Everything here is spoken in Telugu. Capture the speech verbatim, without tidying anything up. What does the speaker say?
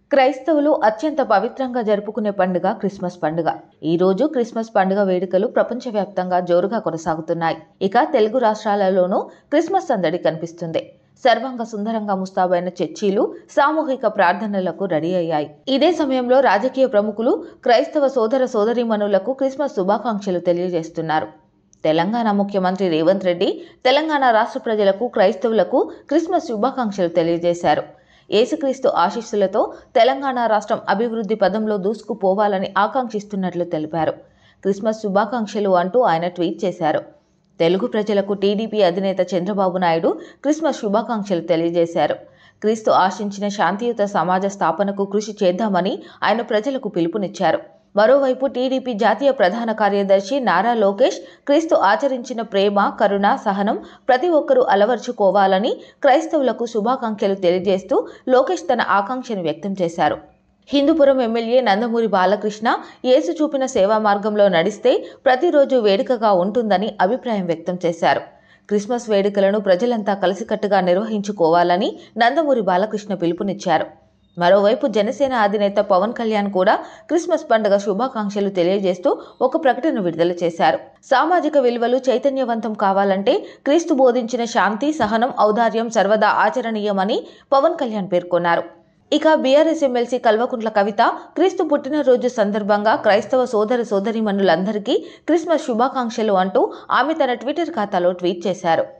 క్రైస్తవులు అత్యంత పవిత్రంగా జరుపుకునే పండుగ క్రిస్మస్ పండుగ. ఈ రోజు క్రిస్మస్ పండుగ వేడుకలు ప్రపంచవ్యాప్తంగా జోరుగా కొనసాగుతున్నాయి. ఇక తెలుగు రాష్ట్రాలలోనూ క్రిస్మస్ సందడి కనిపిస్తుంది. సర్వాంగ సుందరంగా ముస్తాబైన చర్చీలు సామూహిక ప్రార్థనలకు రెడీ అయ్యాయి. ఇదే సమయంలో రాజకీయ ప్రముఖులు క్రైస్తవ సోదర సోదరీమణులకు క్రిస్మస్ శుభాకాంక్షలు తెలియజేస్తున్నారు. తెలంగాణ ముఖ్యమంత్రి రేవంత్ రెడ్డి తెలంగాణ రాష్ట్ర ప్రజలకు, క్రైస్తవులకు క్రిస్మస్ శుభాకాంక్షలు తెలియజేశారు. యేసుక్రీస్తు ఆశీస్సులతో తెలంగాణ రాష్ట్రం అభివృద్ధి పదంలో దూసుకుపోవాలని ఆకాంక్షిస్తున్నట్లు తెలిపారు. క్రిస్మస్ శుభాకాంక్షలు అంటూ ఆయన ట్వీట్ చేశారు. తెలుగు ప్రజలకు టీడీపీ అధినేత చంద్రబాబు నాయుడు క్రిస్మస్ శుభాకాంక్షలు తెలియజేశారు. క్రీస్తు ఆశించిన శాంతియుత సమాజ స్థాపనకు కృషి చేద్దామని ఆయన ప్రజలకు పిలుపునిచ్చారు. మరోవైపు టీడీపీ జాతీయ ప్రధాన కార్యదర్శి నారా లోకేష్ క్రీస్తు ఆచరించిన ప్రేమ, కరుణ, సహనం ప్రతి ఒక్కరూ అలవర్చుకోవాలని క్రైస్తవులకు శుభాకాంక్షలు తెలియజేస్తూ లోకేష్ తన ఆకాంక్షను వ్యక్తం చేశారు. హిందూపురం ఎమ్మెల్యే నందమూరి బాలకృష్ణ యేసు చూపిన సేవా మార్గంలో నడిస్తే ప్రతిరోజు వేడుకగా ఉంటుందని అభిప్రాయం వ్యక్తం చేశారు. క్రిస్మస్ వేడుకలను ప్రజలంతా కలిసికట్టుగా నిర్వహించుకోవాలని నందమూరి బాలకృష్ణ పిలుపునిచ్చారు. మరోవైపు జనసేన అధినేత పవన్ కళ్యాణ్ కూడా క్రిస్మస్ పండుగ శుభాకాంక్షలు తెలియజేస్తూ ఒక ప్రకటన విడుదల చేశారు. సామాజిక విలువలు చైతన్యవంతం కావాలంటే క్రీస్తు బోధించిన శాంతి, సహనం, ఔదార్యం సర్వదా ఆచరణీయమని పవన్ కళ్యాణ్ పేర్కొన్నారు. ఇక బీఆర్ఎస్ ఎమ్మెల్సీ కల్వకుంట్ల కవిత క్రీస్తు పుట్టినరోజు సందర్భంగా క్రైస్తవ సోదర సోదరీమణులందరికీ క్రిస్మస్ శుభాకాంక్షలు అంటూ ఆమె తన ట్విట్టర్ ఖాతాలో ట్వీట్ చేశారు.